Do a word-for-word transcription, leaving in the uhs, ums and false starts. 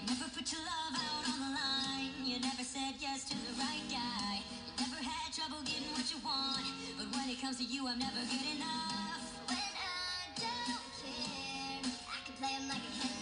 Never put your love out on the line. You never said yes to the right guy. You never had trouble getting what you want. But when it comes to you, I'm never good enough. When I don't care, I can play 'em like a cat.